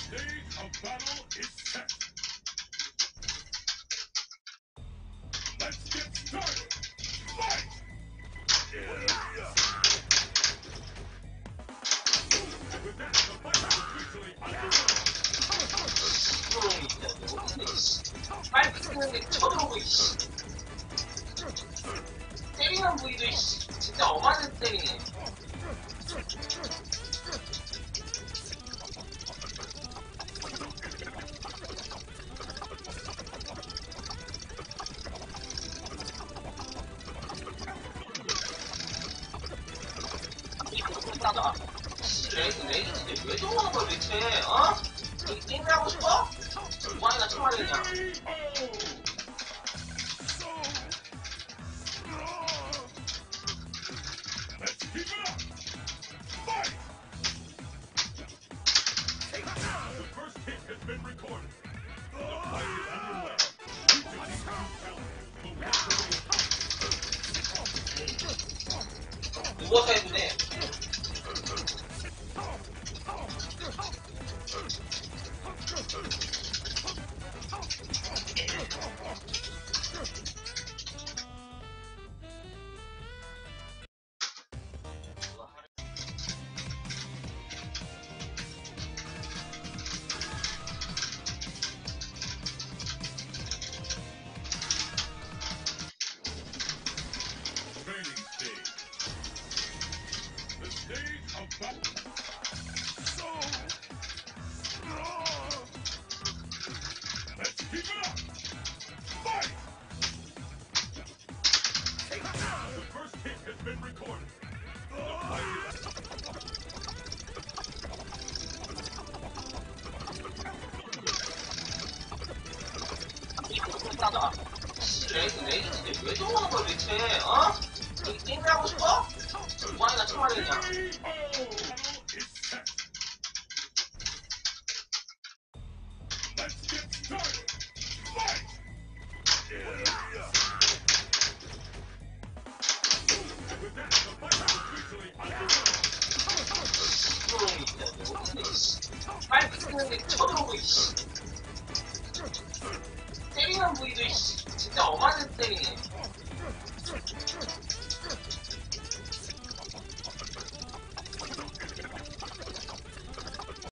빨리 붙는데 쳐들어오고 있어. 때리는 부위도 진짜 어마어마한 때리네. 나가. 레이드 왜 들어오는 거야 대체? 어? 게임을 하고 싶어? 무한이나 참말해 그냥. 누워서 해도 돼. 나가. 레이드 왜 들어오는 거야 대체? 어? 게임을 하고 싶어? 무한이나 참말해 그냥. 빨리 붙는데 쳐들어오고 있어. 때리는 부위도 진짜 어마어마한 때리네.